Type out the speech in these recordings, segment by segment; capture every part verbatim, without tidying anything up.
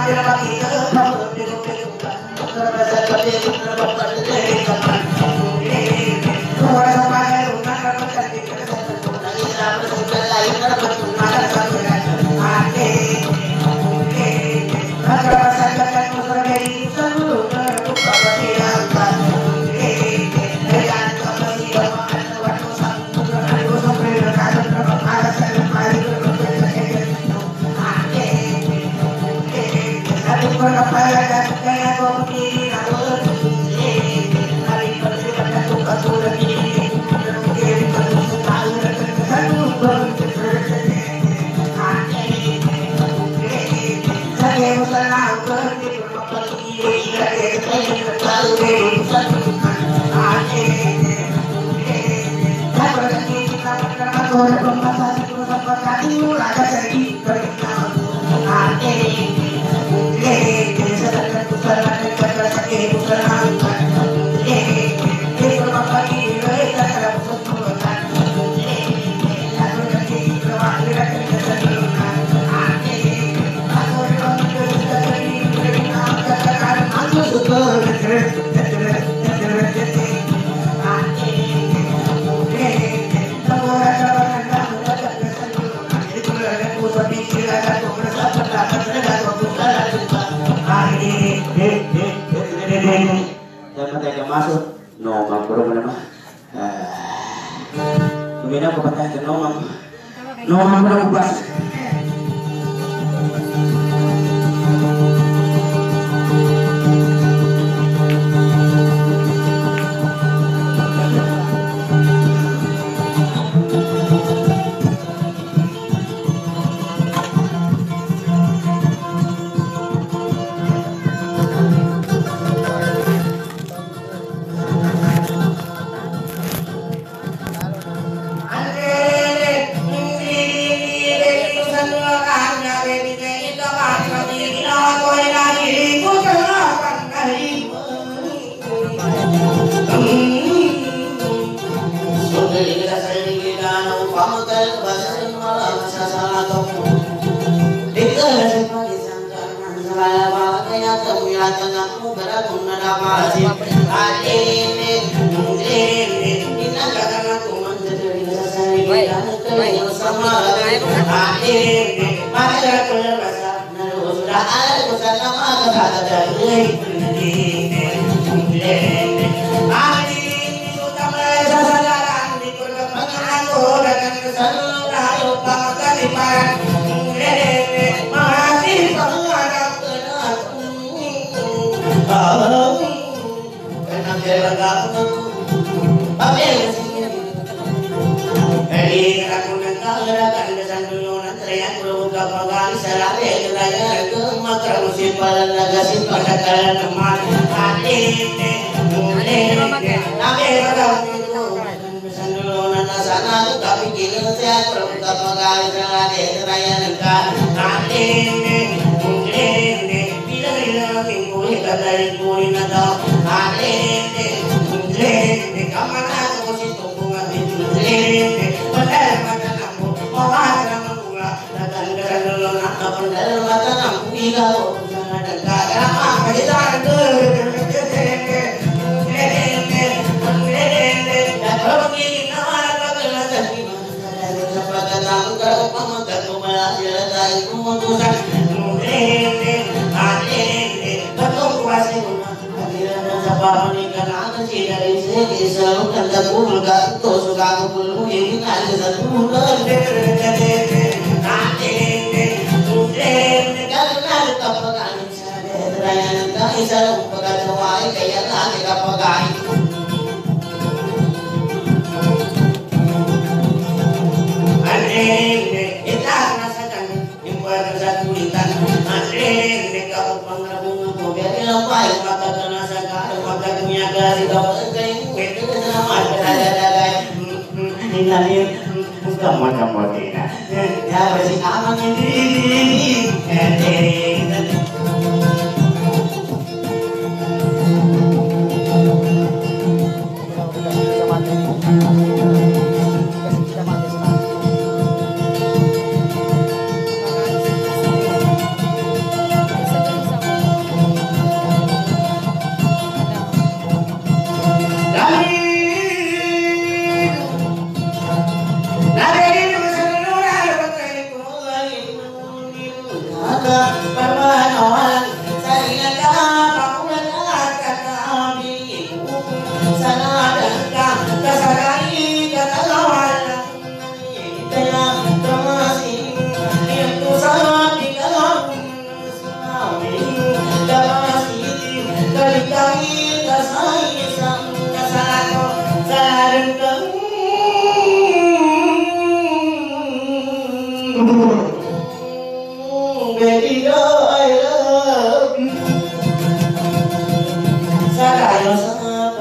masuk no mampu mana mah kemudian aku patah no mampu no mampu aku bas Baby, oh, I love you. Sarayo sa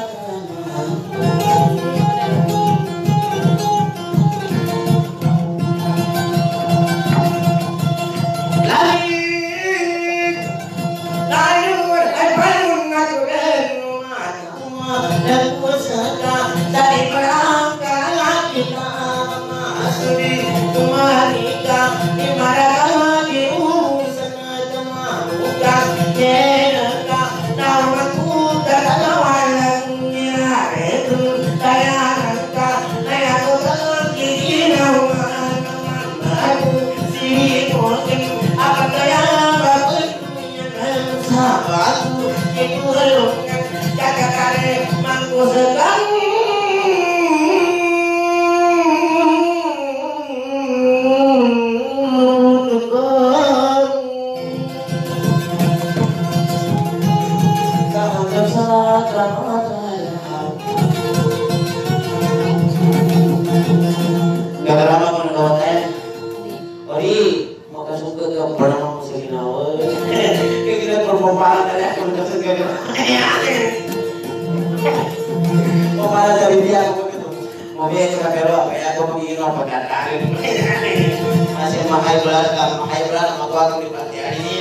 masih mahal belas, mahal belas, aku aku di pagi hari ini.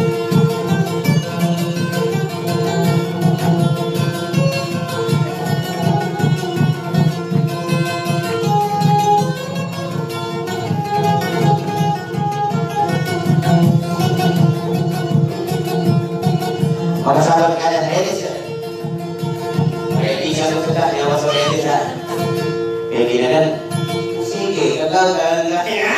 Maka sahabat kalian Hedis ya, Hedis yang sudah nyawa sore Hedis ya, kayak gini kan, sih gagal kan nggak ya?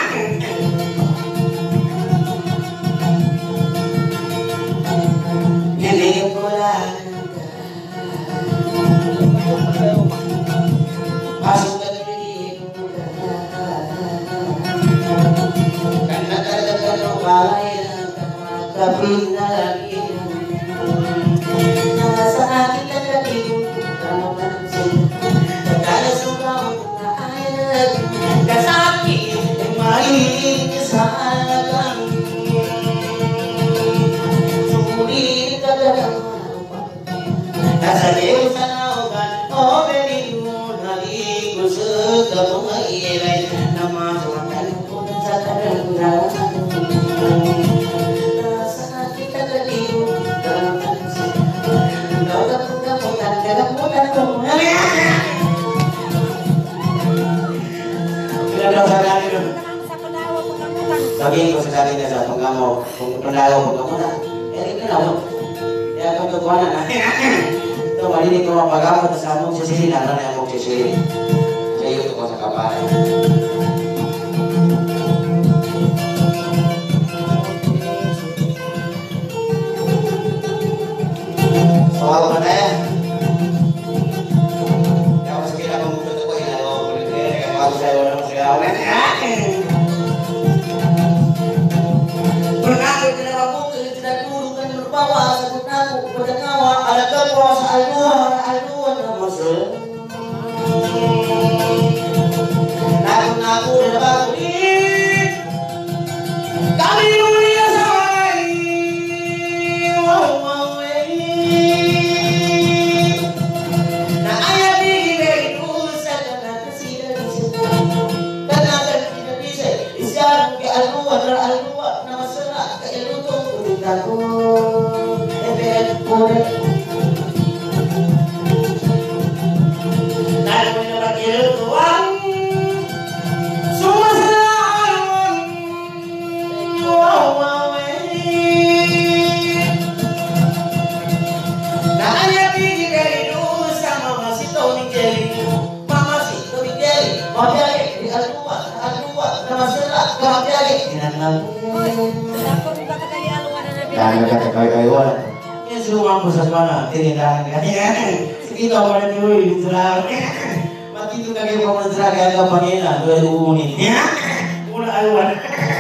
Ini pulang, masuk ke diri karena terdekat upaya tapi lagi. Lagi ko sa akin sa pagamo, kung panalaw ko mo na. Eh ito na. Ya ko ko na. To mali ko pagamo sa mo sa sisi na na mo sa sisi. Sa iyo ko sa kapal. Soal mana ya? Ya masih kira kamu betul kok ini lo boleh kalau saya orang saya awet ya. Bernaku tidak mampu tidak dulu kan berbawa sebut aku pada ngawa ada kepuasa aluan aluan masuk. Naku naku tidak bagus. Kami dunia samai. Wow wow nah ayah di dari dosa karena tidak bisa karena tidak bisa isyarat ke aluan aluan nama serak ke lutut aku ebet boleh dan menyerah tuan semua selalu wow wow nah ayah biji dari dosa mama si Tony Jerry mama si Tony Jerry mau jadi di alua alua nama serak kau jadi dengan lalu Kaya kaya-kaya-kaya. Yan sumang mo sa mga tinindahan ka. Sige ka pa rin yun, sila. Matito ka kayo pa mo sila kaya ka Panginoon. Doon uunin. Una aywan.